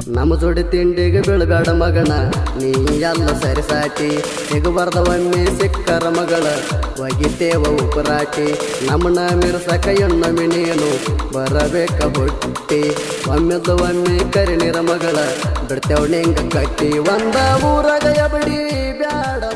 ನಮ್ಮ ಜೋಡಿ ತಿಂಡಿಗೆ ಬೀಳಬೇಡ ಮಗನ ನೀ ಎಲ್ಲ ಸರಿಸಾಟಿ ಸಿಗಬಾರ್ದ ಒಮ್ಮೆ ಸಿಕ್ಕರ ಮಗಳ ಒಗಿತೇವ ಉಪರಾಟಿ ನಮ್ಮನ ಮಿರ್ಸಕ ಎನ್ನೊಮ್ಮೆ ನೀನು ಬರಬೇಕ ಹುಟ್ಟಿ ಒಮ್ಮೆದ್ದು ಒಮ್ಮೆ ಕರಿನಿರ ಮಗಳ ಬಿಡ್ತೇವ ನಿಂಗ ಕಟ್ಟಿ ಒಂದ ಊರಾಗ ಎಬಡಿ ಬ್ಯಾಡ